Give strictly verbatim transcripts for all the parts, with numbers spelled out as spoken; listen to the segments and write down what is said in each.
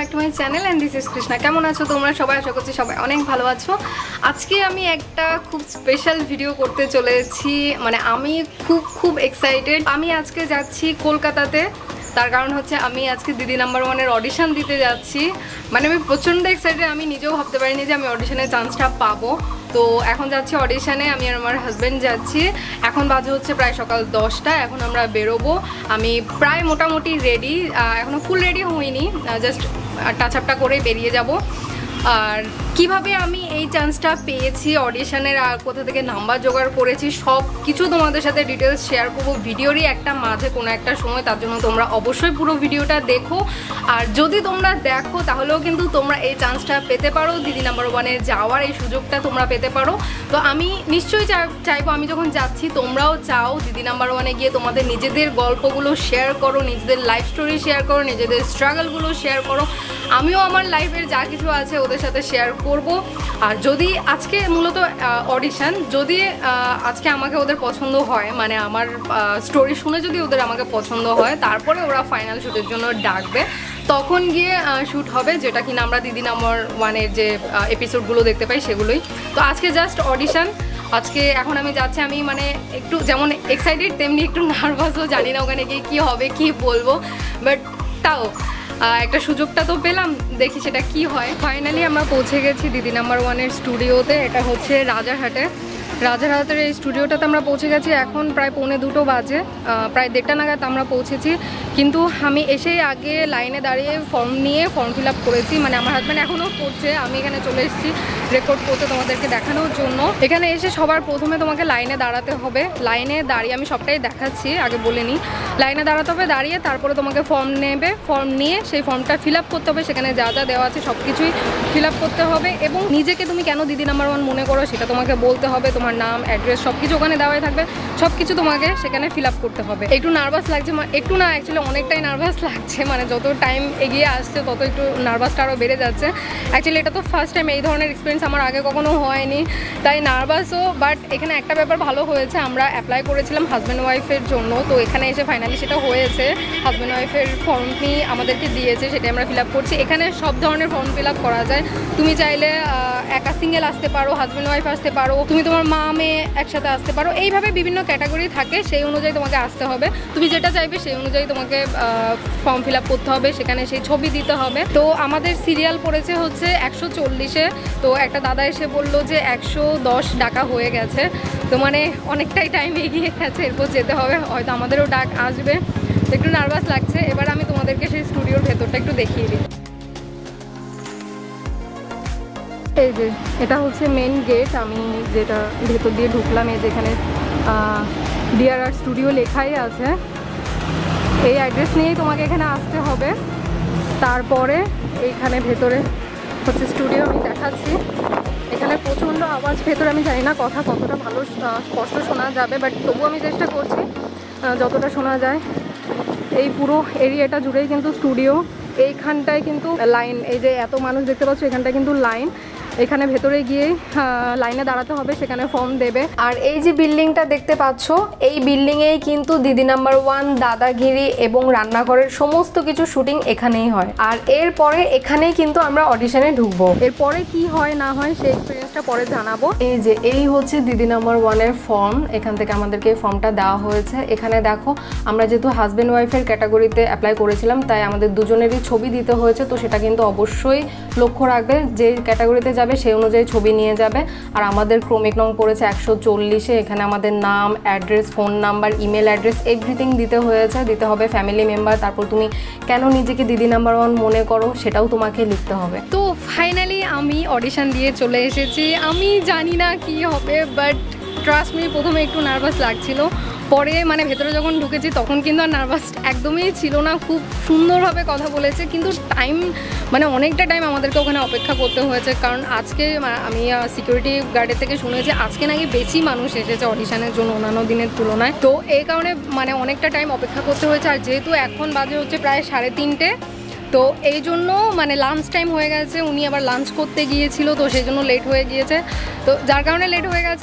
Back to my channel and this is Krishna. কেমন আছো তোমরা সবাই? আশা করছি সবাই অনেক ভালো আছো। আজকে আমি একটা খুব স্পেশাল ভিডিও করতে চলেছি, মানে আমি খুব খুব এক্সাইটেড। আমি আজকে যাচ্ছি কলকাতাতে, তার কারণ হচ্ছে আমি আজকে দিদি নাম্বার ওয়ানের অডিশন দিতে যাচ্ছি। মানে আমি প্রচণ্ড এক্সাইটেড, আমি নিজেও ভাবতে পারিনি যে আমি অডিশনের চান্সটা পাবো। তো এখন যাচ্ছি অডিশনে, আমি আর আমার হাজব্যান্ড যাচ্ছি। এখন বাজে হচ্ছে প্রায় সকাল দশটা, এখন আমরা বেরোবো। আমি প্রায় মোটামুটি রেডি, এখনও ফুল রেডি হইনি, জাস্ট টাচ আপটা করে বেরিয়ে যাব। আর কিভাবে আমি এই চান্সটা পেয়েছি অডিশনের, আর কোথা থেকে নাম্বার জোগাড় করেছি, সব কিছু তোমাদের সাথে ডিটেলস শেয়ার করবো ভিডিওরই একটা মাঝে কোনো একটা সময়। তার জন্য তোমরা অবশ্যই পুরো ভিডিওটা দেখো। আর যদি তোমরা দেখো তাহলেও কিন্তু তোমরা এই চান্সটা পেতে পারো, দিদি নাম্বার ওয়ানে যাওয়ার এই সুযোগটা তোমরা পেতে পারো। তো আমি নিশ্চয়ই চাইবো, আমি যখন যাচ্ছি তোমরাও চাও দিদি নাম্বার ওয়ানে গিয়ে তোমাদের নিজেদের গল্পগুলো শেয়ার করো, নিজেদের লাইফ স্টোরি শেয়ার করো, নিজেদের স্ট্রাগলগুলো শেয়ার করো। আমিও আমার লাইফের যা কিছু আছে ওদের সাথে শেয়ার করব। আর যদি আজকে মূলত অডিশন, যদি আজকে আমাকে ওদের পছন্দ হয়, মানে আমার স্টোরি শুনে যদি ওদের আমাকে পছন্দ হয়, তারপরে ওরা ফাইনাল শ্যুটের জন্য ডাকবে, তখন গিয়ে শ্যুট হবে, যেটা কিনা আমরা দিদি নাম্বার ওয়ানের যে এপিসোডগুলো দেখতে পাই সেগুলোই। তো আজকে জাস্ট অডিশন। আজকে এখন আমি যাচ্ছি, আমি মানে একটু যেমন এক্সাইটেড তেমনি একটু নার্ভাসও, জানি না ওখানে গিয়ে কী হবে কী বলবো, বাট তাও একটা সুযোগটা তো পেলাম, দেখি সেটা কি হয়। ফাইনালি আমরা পৌঁছে গেছি দিদি নাম্বার ওয়ানের স্টুডিওতে। এটা হচ্ছে রাজারহাটে, রাজারহাটের এই স্টুডিওটাতে আমরা পৌঁছে গেছি। এখন প্রায় পৌনে দুটো বাজে, প্রায় দেড়টা নাগাদ আমরা পৌঁছেছি। কিন্তু আমি এসেই আগে লাইনে দাঁড়িয়ে ফর্ম নিয়ে ফর্ম ফিল আপ করেছি, মানে আমার হাজব্যান্ড এখনও করছে, আমি এখানে চলে এসেছি রেকর্ড করতে তোমাদেরকে দেখানোর জন্য। এখানে এসে সবার প্রথমে তোমাকে লাইনে দাঁড়াতে হবে। লাইনে দাঁড়িয়ে আমি সবটাই দেখাচ্ছি, আগে বলে নিই। লাইনে দাঁড়াতে হবে, দাঁড়িয়ে তারপরে তোমাকে ফর্ম নেবে, ফর্ম নিয়ে সেই ফর্মটা ফিল আপ করতে হবে। সেখানে যা যা দেওয়া আছে সব কিছুই ফিল আপ করতে হবে, এবং নিজেকে তুমি কেন দিদি নাম্বার ওয়ান মনে করো সেটা তোমাকে বলতে হবে। তোমার নাম, অ্যাড্রেস সব কিছু ওখানে দেওয়াই থাকবে, সব কিছু তোমাকে সেখানে ফিল আপ করতে হবে। একটু নার্ভাস লাগছে, একটু না অ্যাকচুয়ালি অনেকটাই নার্ভাস লাগছে, মানে যত টাইম এগিয়ে আসছে তত একটু নার্ভাসটা আরও বেড়ে যাচ্ছে। অ্যাকচুয়ালি এটা তো ফার্স্ট টাইম, এই ধরনের এক্সপিরিয়েন্স আমার আগে কখনো হয়নি, তাই নার্ভাসও। বাট এখানে একটা ব্যাপার ভালো হয়েছে, আমরা অ্যাপ্লাই করেছিলাম হাজব্যান্ড ওয়াইফের জন্য, তো এখানে এসে ফাইনালি সেটা হয়েছে। হাজব্যান্ড ওয়াইফের ফর্মটি আমাদেরকে দিয়েছে, সেটা আমরা ফিল আপ করছি। এখানে সব ধরনের ফর্ম ফিল আপ করা যায়, তুমি চাইলে একা সিঙ্গেল আসতে পারো, হাজব্যান্ড ওয়াইফ আসতে পারো, তুমি তোমার মা মেয়ে একসাথে আসতে পারো, এইভাবে বিভিন্ন ক্যাটাগরি থাকে, সেই অনুযায়ী তোমাকে আসতে হবে। তুমি যেটা চাইবে সেই অনুযায়ী তোমাকে ফর্ম ফিল আপ করতে হবে, সেখানে সেই ছবি দিতে হবে। তো আমাদের সিরিয়াল পড়েছে হচ্ছে একশো চল্লিশে, তো একটা দাদা এসে বললো যে একশো দশ ডাকা হয়ে গেছে, তো মানে অনেকটাই টাইম এগিয়ে গেছে, এরপর যেতে হবে, হয়তো আমাদেরও ডাক আসবে। একটু নার্ভাস লাগছে। এবার আমি তোমাদেরকে সেই স্টুডিওর ভেতরটা একটু দেখিয়ে দিই। এই যে এটা হচ্ছে মেন গেট, আমি যেটা ভেতর দিয়ে ঢুকলাম, এই যেখানে ডিআরআর স্টুডিও লেখাই আছে, এই অ্যাড্রেস নিয়েই তোমাকে এখানে আসতে হবে। তারপরে এইখানে ভেতরে হচ্ছে স্টুডিও, আমি দেখাচ্ছি। এখানে প্রচণ্ড আওয়াজ ভেতরে, আমি জানি না কথা কতটা ভালো স্পষ্ট শোনা যাবে, বাট তবুও আমি চেষ্টা করছি যতটা শোনা যায়। এই পুরো এরিয়াটা জুড়েই কিন্তু স্টুডিও। এইখানটায় কিন্তু লাইন, এই যে এত মানুষ দেখতে পাচ্ছ, এখানটায় কিন্তু লাইন। এখানে ভেতরে গিয়ে লাইনে দাঁড়াতে হবে, সেখানে ফর্ম দেবে। আর এই যে বিল্ডিংটা দেখতে পাচ্ছ, এই বিল্ডিংয়েই কিন্তু দিদি নাম্বার ওয়ান, দাদাগিরি এবং রান্নাঘরের সমস্ত কিছু শুটিং এখানেই হয়। আর এরপরে এখানেই কিন্তু আমরা অডিশনে ঢুকবো। এরপরে কি হয় না হয় সেই এক্সপিরিয়েন্সটা পরে জানাবো। এই যে এই হচ্ছে দিদি নাম্বার ওয়ানের ফর্ম, এখান থেকে আমাদেরকে এই ফর্মটা দেওয়া হয়েছে। এখানে দেখো, আমরা যেহেতু হাজব্যান্ড ওয়াইফের ক্যাটাগরিতে অ্যাপ্লাই করেছিলাম, তাই আমাদের দুজনেরই ছবি দিতে হয়েছে। তো সেটা কিন্তু অবশ্যই লক্ষ্য রাখবে, যে ক্যাটাগরিতে যাবে সেই অনুযায়ী ছবি নিয়ে যাবে। আর আমাদের ক্রমিক নং পড়েছে একশো চল্লিশে। এখানে আমাদের নাম, address, phone number, email address everything দিতে হয়েছে, দিতে হবে ফ্যামিলি মেম্বার। তারপর তুমি কেন নিজেকে দিদি নাম্বার ওয়ান মনে করো সেটাও তোমাকে লিখতে হবে। তো ফাইনালি আমি অডিশন দিয়ে চলে এসেছি। আমি জানি না কি হবে, বাট ট্রাস্ট মি, প্রথমে একটু নার্ভাস লাগছিল, পরে মানে ভেতরে যখন ঢুকেছি তখন কিন্তু আর নার্ভাস একদমই ছিল না। খুব সুন্দরভাবে কথা বলেছে, কিন্তু টাইম মানে অনেকটা টাইম আমাদেরকে ওখানে অপেক্ষা করতে হয়েছে, কারণ আজকে আমি সিকিউরিটি গার্ডের থেকে শুনেছি আজকে নাকি বেশি মানুষ এসেছে অডিশনের জন্য অন্যান্য দিনের তুলনায়। তো এই কারণে মানে অনেকটা টাইম অপেক্ষা করতে হয়েছে। আর যেহেতু এখন বাজে হচ্ছে প্রায় সাড়ে তিনটে, তো এই জন্য মানে লাঞ্চ টাইম হয়ে গেছে, উনি আবার লাঞ্চ করতে গিয়েছিল, তো সেই জন্য লেট হয়ে গিয়েছে, তো যার কারণে লেট হয়ে গেছে।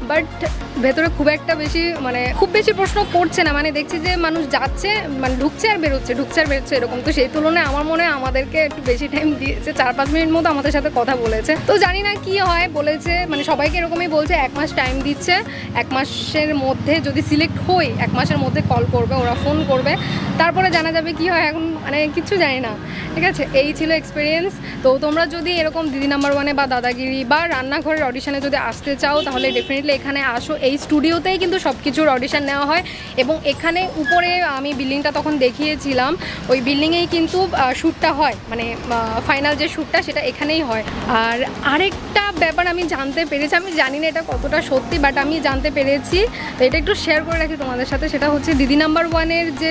বাট ভেতরে খুব একটা বেশি মানে খুব বেশি প্রশ্ন করছে না, মানে দেখছি যে মানুষ যাচ্ছে মানে ঢুকছে আর বেরোচ্ছে ঢুকছে আর বেরোচ্ছে এরকম। তো সেই তুলনায় আমার মনে হয় আমাদেরকে একটু বেশি টাইম দিয়েছে, চার পাঁচ মিনিট মতো আমাদের সাথে কথা বলেছে। তো জানি না কি হয়, বলেছে মানে সবাইকে এরকমই বলছে এক মাস টাইম দিচ্ছে, এক মাসের মধ্যে যদি সিলেক্ট হই এক মাসের মধ্যে কল করবে, ওরা ফোন করবে, তারপরে জানা যাবে কি হয়। এখন মানে কিচ্ছু জানি না, ঠিক আছে। এই ছিল এক্সপিরিয়েন্স। তো তোমরা যদি এরকম দিদি নাম্বার ওয়ানে বা দাদাগিরি বা রান্নাঘরের অডিশনে যদি আসতে চাও তাহলে ডেফিনেটলি এখানে আসো। এই স্টুডিওতেই কিন্তু সব কিছুর অডিশন নেওয়া হয় এবং এখানে উপরে আমি বিল্ডিংটা তখন দেখিয়েছিলাম, ওই বিল্ডিংয়েই কিন্তু শ্যুটটা হয়, মানে ফাইনাল যে শ্যুটটা সেটা এখানেই হয়। আর আরেকটা ব্যাপার আমি জানতে পেরেছি, আমি জানি না এটা কতটা সত্যি, বাট আমি জানতে পেরেছি, তো এটা একটু শেয়ার করে রাখি তোমাদের সাথে। সেটা হচ্ছে দিদি নাম্বার ওয়ানের যে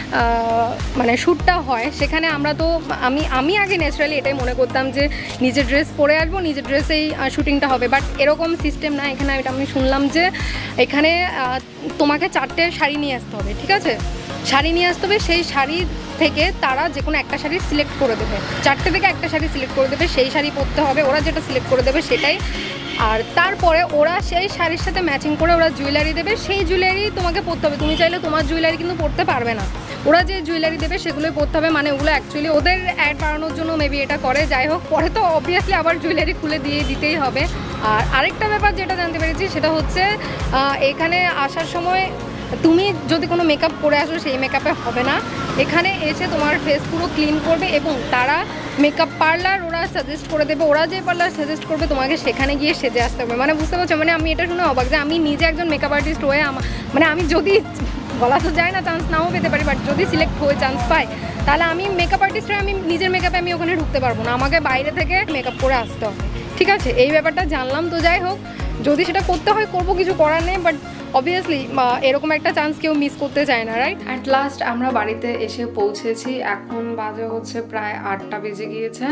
মানে শ্যুটটা হয় সেখানে আমরা তো আমি আমি আগে ন্যাচারালি এটাই মনে করতাম যে নিজের ড্রেস পরে আসবো, নিজের ড্রেসেই শ্যুটিংটা হবে, বাট এরকম সিস্টেম না। এখানে এটা আমি শুনলাম যে এখানে তোমাকে চারটে শাড়ি নিয়ে আসতে হবে, ঠিক আছে, শাড়ি নিয়ে আসতে হবে, সেই শাড়ি থেকে তারা যে কোনো একটা শাড়ি সিলেক্ট করে দেবে, চারটে থেকে একটা শাড়ি সিলেক্ট করে দেবে, সেই শাড়ি পরতে হবে, ওরা যেটা সিলেক্ট করে দেবে সেটাই। আর তারপরে ওরা সেই শাড়ির সাথে ম্যাচিং করে ওরা জুয়েলারি দেবে, সেই জুয়েলারি তোমাকে পরতে হবে। তুমি চাইলে তোমার জুয়েলারি কিন্তু পরতে পারবে না, ওরা যে জুয়েলারি দেবে সেগুলোই পরতে হবে। মানে ওগুলো অ্যাকচুয়ালি ওদের অ্যাড বাড়ানোর জন্য মেবি এটা করে, যাই হোক পরে তো অবভিয়াসলি আবার জুয়েলারি খুলে দিয়ে দিতেই হবে। আর আরেকটা ব্যাপার যেটা জানতে পেরেছি সেটা হচ্ছে এখানে আসার সময় তুমি যদি কোনো মেকআপ করে আসো সেই মেকআপে হবে না, এখানে এসে তোমার ফেস পুরো ক্লিন করবে এবং তারা মেকআপ পার্লার ওরা সাজেস্ট করে দেবে, ওরা যে পার্লার সাজেস্ট করবে তোমাকে সেখানে গিয়ে সেজে আসতে হবে। মানে বুঝতে পারছো, মানে আমি এটা শুনে অবাক যে আমি নিজে একজন মেকআপ আর্টিস্ট হয়ে আমার মানে আমি যদি বলা তো যায় না, চান্স নাও পেতে পারি, বাট যদি সিলেক্ট হয়ে চান্স পাই তাহলে আমি মেকআপ আর্টিস্ট হয়ে আমি নিজের মেকআপে আমি ওখানে ঢুকতে পারবো না, আমাকে বাইরে থেকে মেকআপ করে আসতে হবে, ঠিক আছে। এই ব্যাপারটা জানলাম। তো যাই হোক, যদি সেটা করতে হয় করবো, কিছু করার নেই, বাট অবভিয়াসলি এরকম একটা চান্স কেউ মিস করতে চায় না, রাইট। অ্যাট লাস্ট আমরা বাড়িতে এসে পৌঁছেছি, এখন বাজে হচ্ছে প্রায় আটটা বেজে গিয়েছে।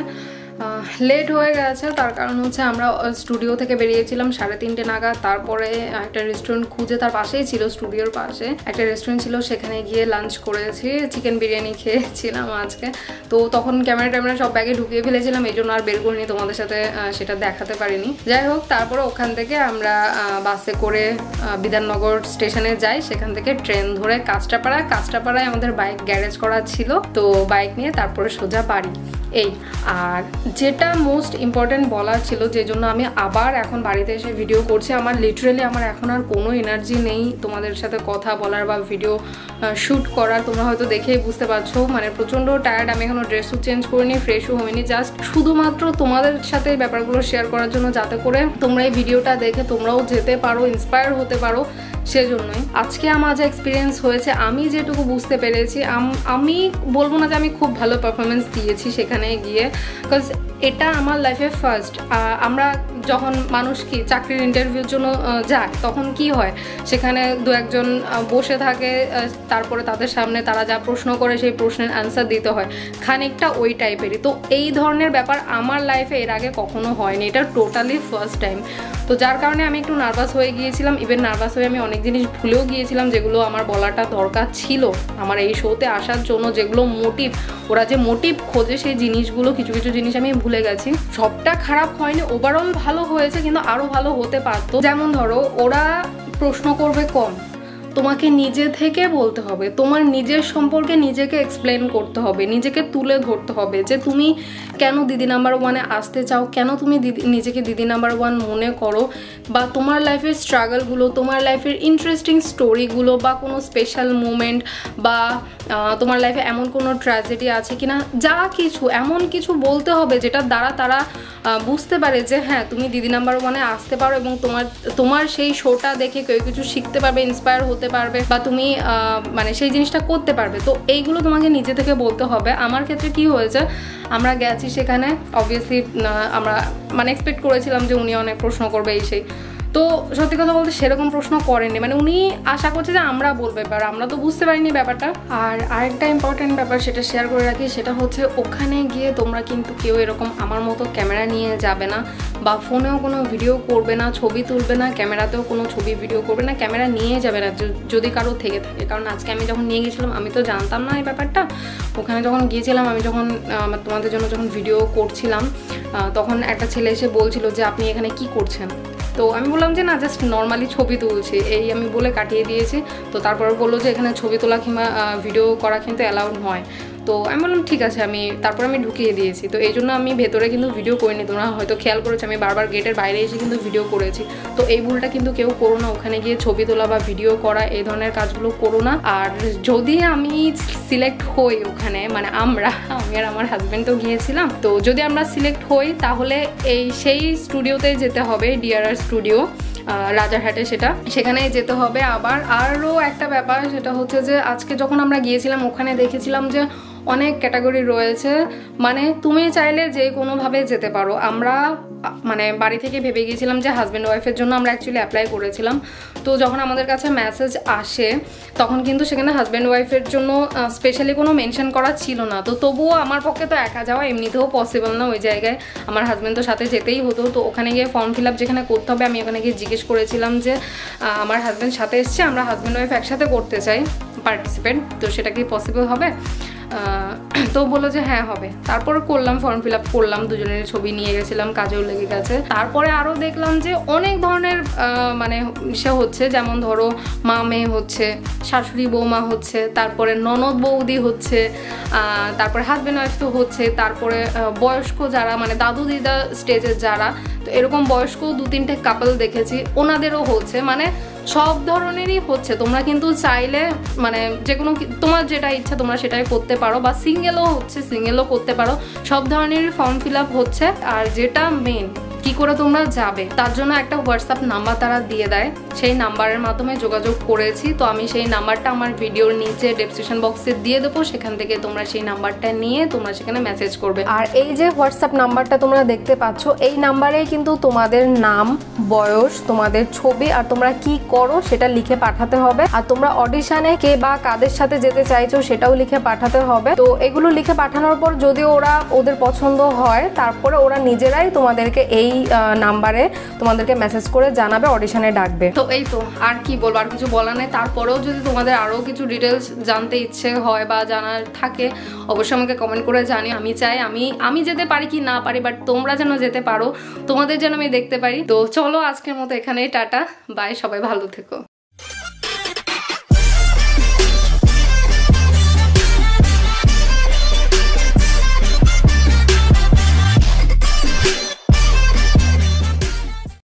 লেট হয়ে গেছে তার কারণ হচ্ছে আমরা স্টুডিও থেকে বেরিয়েছিলাম সাড়ে তিনটে নাগাদ, তারপরে একটা রেস্টুরেন্ট খুঁজে, তার পাশেই ছিল স্টুডিওর পাশে একটা রেস্টুরেন্ট ছিল, সেখানে গিয়ে লাঞ্চ করেছি, চিকেন বিরিয়ানি খেয়েছিলাম আজকে। তো তখন ক্যামেরা ট্যামেরা সব ব্যাগে ঢুকিয়ে ফেলেছিলাম, এই জন্য আর বের করিনি, তোমাদের সাথে সেটা দেখাতে পারিনি। যাই হোক, তারপরে ওখান থেকে আমরা বাসে করে বিধাননগর স্টেশনে যাই, সেখান থেকে ট্রেন ধরে কাঁচরাপাড়া, কাঁচরাপাড়ায় আমাদের বাইক গ্যারেজ করা ছিল, তো বাইক নিয়ে তারপরে সোজা বাড়ি এই। আর যেটা মোস্ট ইম্পর্টেন্ট বলার ছিল, যে জন্য আমি আবার এখন বাড়িতে এসে ভিডিও করছি, আমার লিটারেলি আমার এখন আর কোনো এনার্জি নেই তোমাদের সাথে কথা বলার বা ভিডিও শ্যুট করার। তোমরা হয়তো দেখেই বুঝতে পারছো, মানে প্রচণ্ড টায়ার্ড। আমি এখনও ড্রেসও চেঞ্জ করিনি, ফ্রেশও হয়নি, জাস্ট শুধুমাত্র তোমাদের সাথে এই ব্যাপারগুলো শেয়ার করার জন্য, যাতে করে তোমরা এই ভিডিওটা দেখে তোমরাও যেতে পারো, ইন্সপায়ার হতে পারো, সেজন্যই আজকে আমার যা এক্সপিরিয়েন্স হয়েছে, আমি যেটুকু বুঝতে পেরেছি, আমি বলবো না যে আমি খুব ভালো পারফরমেন্স দিয়েছি সেখানে গিয়ে, বিকজ এটা আমার লাইফে ফার্স্ট। আমরা যখন মানুষ কি চাকরির ইন্টারভিউর জন্য যায় তখন কি হয়, সেখানে দু একজন বসে থাকে, তারপরে তাদের সামনে তারা যা প্রশ্ন করে সেই প্রশ্নের অ্যান্সার দিতে হয়, খানিকটা ওই টাইপেরই। তো এই ধরনের ব্যাপার আমার লাইফে এর আগে কখনো হয়নি, এটা টোটালি ফার্স্ট টাইম। তো যার কারণে আমি একটু নার্ভাস হয়ে গিয়েছিলাম, ইভেন নার্ভাস হয়ে আমি অনেক জিনিস ভুলেও গিয়েছিলাম যেগুলো আমার বলাটা দরকার ছিল আমার এই শোতে আসার জন্য, যেগুলো মোটিভ, ওরা যে মোটিভ খোঁজে সেই জিনিসগুলো, কিছু কিছু জিনিস আমি ভুলে গেছি। সবটা খারাপ হয়নি, ওভারঅল ভালো হয়েছে, কিন্তু আরও ভালো হতে পারতো। যেমন ধরো, ওরা প্রশ্ন করবে কম, তোমাকে নিজে থেকে বলতে হবে, তোমার নিজের সম্পর্কে নিজেকে এক্সপ্লেন করতে হবে, নিজেকে তুলে ধরতে হবে যে তুমি কেন দিদি নাম্বার ওয়ানে আসতে চাও, কেন তুমি দিদি নিজেকে দিদি নাম্বার ওয়ান মনে করো, বা তোমার লাইফের স্ট্রাগলগুলো, তোমার লাইফের ইন্টারেস্টিং স্টোরিগুলো, বা কোনো স্পেশাল মুমেন্ট, বা তোমার লাইফে এমন কোনো ট্র্যাজেডি আছে কিনা, যা কিছু এমন কিছু বলতে হবে যেটার দ্বারা তারা বুঝতে পারে যে হ্যাঁ তুমি দিদি নাম্বার ওয়ানে আসতে পারো, এবং তোমার তোমার সেই শোটা দেখে কেউ কিছু শিখতে পারবে, ইন্সপায়ার হতে পারবে, বা তুমি মানে সেই জিনিসটা করতে পারবে। তো এইগুলো তোমাকে নিজে থেকে বলতে হবে। আমার ক্ষেত্রে কি হয়েছে, আমরা গেছি সেখানে, অবভিয়াসলি আমরা মানে এক্সপেক্ট করেছিলাম যে উনি অনেক প্রশ্ন করবে এই সেই, তো সত্যি কথা বলতে সেরকম প্রশ্ন করেননি, মানে উনি আশা করছে যে আমরা বলবো, এবার আমরা তো বুঝতে পারিনি ব্যাপারটা। আর আরেকটা ইম্পর্টেন্ট ব্যাপার সেটা শেয়ার করে রাখি, সেটা হচ্ছে ওখানে গিয়ে তোমরা কিন্তু কেউ এরকম আমার মতো ক্যামেরা নিয়ে যাবে না, বা ফোনেও কোনো ভিডিও করবে না, ছবি তুলবে না, ক্যামেরাতেও কোনো ছবি ভিডিও করবে না, ক্যামেরা নিয়ে যাবে না যদি কারো থেকে থাকে। কারণ আজকে আমি যখন নিয়ে গেছিলাম আমি তো জানতাম না এই ব্যাপারটা, ওখানে যখন গিয়েছিলাম আমি যখন তোমাদের জন্য যখন ভিডিও করছিলাম তখন একটা ছেলে এসে বলছিল যে আপনি এখানে কি করছেন, তো আমি বললাম যে না জাস্ট নর্মালি ছবি তুলছি, এই আমি বলে কাটিয়ে দিয়েছি। তো তারপরে বললো যে এখানে ছবি তোলা কিংবা ভিডিও করা কিন্তু অ্যালাউড নয়। তো আমি বললাম ঠিক আছে, আমি তারপর আমি ঢুকিয়ে দিয়েছি। তো এই জন্য আমি ভেতরে কিন্তু ভিডিও করিনি, তোমরা হয়তো খেয়াল করেছো আমি বারবার গেটের বাইরে এসে কিন্তু ভিডিও করেছি। তো এই ভুলটা কিন্তু কেউ করো না, ওখানে গিয়ে ছবি তোলা বা ভিডিও করা এই ধরনের কাজগুলো করো না। আর যদি আমি সিলেক্ট হই ওখানে, মানে আমরা আমি আর আমার হাজব্যান্ড তো গিয়েছিলাম, তো যদি আমরা সিলেক্ট হই তাহলে এই সেই স্টুডিওতে যেতে হবে, ডিআরআর স্টুডিও রাজারহাটে, সেটা সেখানে যেতে হবে। আবার আরও একটা ব্যাপার সেটা হচ্ছে যে আজকে যখন আমরা গিয়েছিলাম ওখানে দেখেছিলাম যে অনেক ক্যাটাগরি রয়েছে, মানে তুমি চাইলে যে কোনোভাবে যেতে পারো। আমরা মানে বাড়ি থেকে ভেবে গিয়েছিলাম যে হাজব্যান্ড ওয়াইফের জন্য আমরা অ্যাকচুয়ালি অ্যাপ্লাই করেছিলাম। তো যখন আমাদের কাছে মেসেজ আসে তখন কিন্তু সেখানে হাজব্যান্ড ওয়াইফের জন্য স্পেশালি কোনো মেনশন করা ছিল না। তো তবুও আমার পক্ষে তো একা যাওয়া এমনিতেও পসিবল না, ওই জায়গায় আমার হাজব্যান্ড তো সাথে যেতেই হতো। তো ওখানে গিয়ে ফর্ম ফিল আপ যেখানে করতে হবে, আমি ওখানে গিয়ে জিজ্ঞেস করেছিলাম যে আমার হাজব্যান্ড সাথে এসছে, আমরা হাজব্যান্ড ওয়াইফ একসাথে করতে চাই পার্টিসিপেট, তো সেটা কি পসিবল হবে? তো বললো যে হ্যাঁ হবে। তারপর করলাম, ফর্ম ফিল আপ করলাম, দুজনের ছবি নিয়ে গেছিলাম, কাজেও লেগে গেছে। তারপরে আরও দেখলাম যে অনেক ধরনের মানে সে হচ্ছে, যেমন ধরো মা মেয়ে হচ্ছে, শাশুড়ি বৌমা হচ্ছে, তারপরে ননদ বৌদি হচ্ছে, তারপরে হাজব্যান্ড ওয়াইফ তো হচ্ছে, তারপরে বয়স্ক যারা মানে দাদু দিদা স্টেজের যারা, তো এরকম বয়স্ক দু তিনটে কাপল দেখেছি, ওনাদেরও হচ্ছে, মানে সব ধরনেরই হচ্ছে। তোমরা কিন্তু চাইলে মানে যে কোনো তোমার যেটা ইচ্ছা তোমরা সেটাই করতে পারো, বা সিঙ্গেলও হচ্ছে, সিঙ্গেলও করতে পারো, সব ধরনেরই ফর্ম ফিল আপ হচ্ছে। আর যেটা মেন কি করে তোমরা যাবে তার জন্য একটা হোয়াটসঅ্যাপ নাম্বার তারা দিয়ে দেয়, সেই নাম্বারের মাধ্যমে যোগাযোগ করেছি। তো আমি সেই নাম্বারটা আমার ভিডিওর নিচে ডেসক্রিপশন বক্সে দিয়ে দেবো, সেখান থেকে তোমরা সেই নাম্বারটা নিয়ে তোমরা সেখানে মেসেজ করবে। আর এই যে হোয়াটসঅ্যাপ নাম্বারটা তোমরা দেখতে পাচ্ছ, এই নাম্বারেই কিন্তু তোমাদের নাম, বয়স, তোমাদের ছবি আর তোমরা কি করো সেটা লিখে পাঠাতে হবে। আর তোমরা অডিশনে কে বা কাদের সাথে যেতে চাইছো সেটাও লিখে পাঠাতে হবে। তো এগুলো লিখে পাঠানোর পর যদি ওরা ওদের পছন্দ হয় তারপরে ওরা নিজেরাই তোমাদেরকে এই নাম্বারে তোমাদেরকে মেসেজ করে জানাবে, অডিশনে ডাকবে। তো এই তো, আর কি বলবো, আর কিছু বলার নেই। তারপরেও যদি তোমাদের আরও কিছু ডিটেলস জানতে ইচ্ছে হয় বা জানার থাকে অবশ্যই আমাকে কমেন্ট করে জানিও। আমি চাই আমি আমি যেতে পারি কি না পারি, বাট তোমরা যেন যেতে পারো, তোমাদের যেন আমি দেখতে পারি। তো চলো আজকের মতো এখানেই টাটা বাই, সবাই ভালো থেকো।